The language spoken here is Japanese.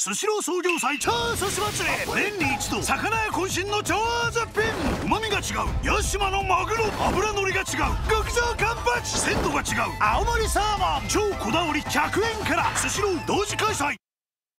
スシロー創業祭超寿司祭り。年に一度魚屋渾身の超絶品。旨味が違う屋島のマグロ、脂乗りが違う極上カンパチ、鮮度が違う青森サーモン。超こだわり100円から。スシロー同時開催。